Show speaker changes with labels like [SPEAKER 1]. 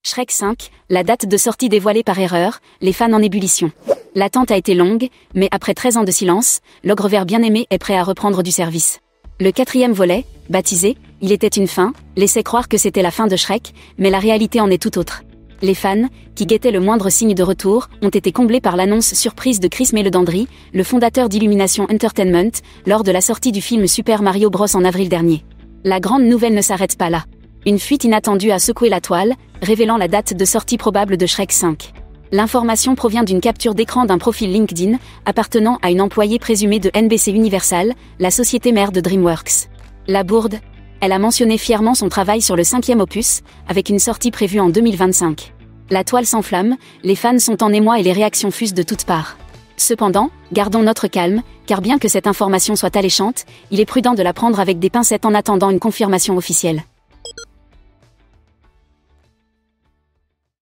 [SPEAKER 1] Shrek 5, la date de sortie dévoilée par erreur, les fans en ébullition. L'attente a été longue, mais après 13 ans de silence, l'ogre vert bien-aimé est prêt à reprendre du service. Le 4e volet, baptisé « Il était une fin », laissait croire que c'était la fin de Shrek, mais la réalité en est tout autre. Les fans, qui guettaient le moindre signe de retour, ont été comblés par l'annonce surprise de Chris Meledandri, le fondateur d'Illumination Entertainment, lors de la sortie du film Super Mario Bros en avril dernier. La grande nouvelle ne s'arrête pas là. Une fuite inattendue a secoué la toile, révélant la date de sortie probable de Shrek 5. L'information provient d'une capture d'écran d'un profil LinkedIn, appartenant à une employée présumée de NBC Universal, la société mère de DreamWorks. La bourde. Elle a mentionné fièrement son travail sur le 5e opus, avec une sortie prévue en 2025. La toile s'enflamme, les fans sont en émoi et les réactions fusent de toutes parts. Cependant, gardons notre calme, car bien que cette information soit alléchante, il est prudent de la prendre avec des pincettes en attendant une confirmation officielle.